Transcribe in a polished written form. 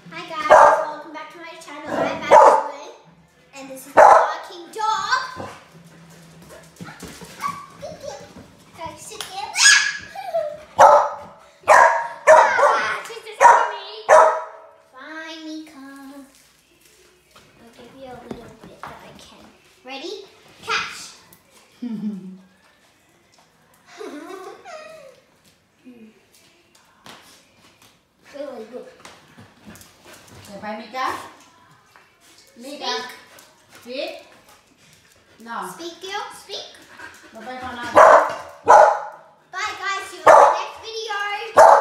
Hi guys, welcome back to my channel. I'm Madeline, and this is the barking dog. Guys, sit there. She's just me. Fine, Mika. I'll give you a little bit that I can. Ready? Catch. Really good. Say bye, Mika. Mika. Speak. No. Speak, girl. Speak. Bye-bye for now. Bye, guys. See you in the next video.